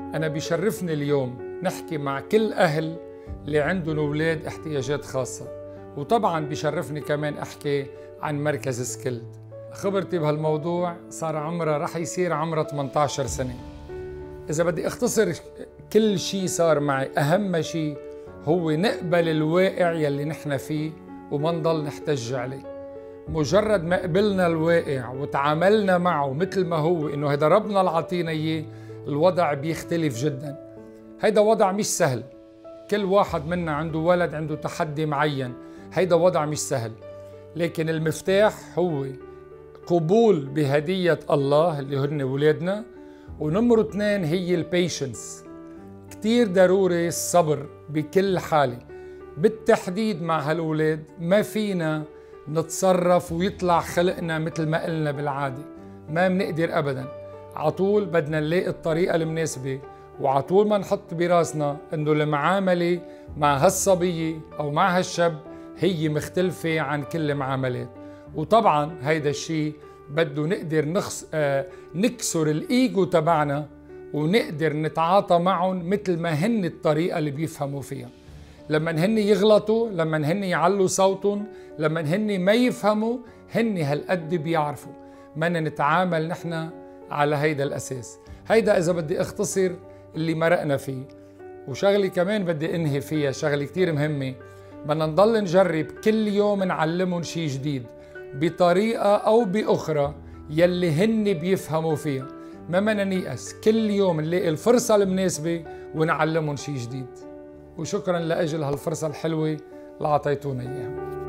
أنا بيشرفني اليوم نحكي مع كل أهل اللي عندهم أولاد احتياجات خاصة، وطبعاً بيشرفني كمان أحكي عن مركز سكيلد. خبرتي بهالموضوع صار عمرها رح يصير عمرها 18 سنة. إذا بدي أختصر كل شيء صار معي، أهم شيء هو نقبل الواقع يلي نحن فيه وما نضل نحتج عليه. مجرد ما قبلنا الواقع وتعاملنا معه مثل ما هو، إنه هذا ربنا اللي عطينا إياه، الوضع بيختلف جدا. هيدا وضع مش سهل، كل واحد منا عنده ولد عنده تحدي معين، هيدا وضع مش سهل، لكن المفتاح هو قبول بهدية الله اللي هن ولادنا. ونمرو 2 هي البيشنس. كتير ضروري الصبر بكل حالة، بالتحديد مع هالولاد. ما فينا نتصرف ويطلع خلقنا مثل ما قلنا بالعادة، ما بنقدر أبدا. عطول بدنا نلاقي الطريقة المناسبة، وعطول ما نحط براسنا انه المعاملة مع هالصبية او مع هالشاب هي مختلفة عن كل المعاملات. وطبعا هيدا الشيء بده نقدر نكسر الايجو تبعنا ونقدر نتعاطى معهم مثل ما هن الطريقة اللي بيفهموا فيها. لما هن يغلطوا، لما هن يعلوا صوتهم، لما هن ما يفهموا، هن هالقد بيعرفوا. بدنا نتعامل نحن على هيدا الأساس. هيدا إذا بدي أختصر اللي مرقنا فيه. وشغلي كمان بدي أنهي فيها، شغلي كتير مهمة، بدنا نضل نجرب كل يوم نعلمهم شي جديد بطريقة أو بأخرى يلي هن بيفهموا فيها. ما بدنا نيأس، كل يوم نلاقي الفرصة المناسبة ونعلمهم شي جديد. وشكرا لأجل هالفرصة الحلوة اللي عطيتونا إياها.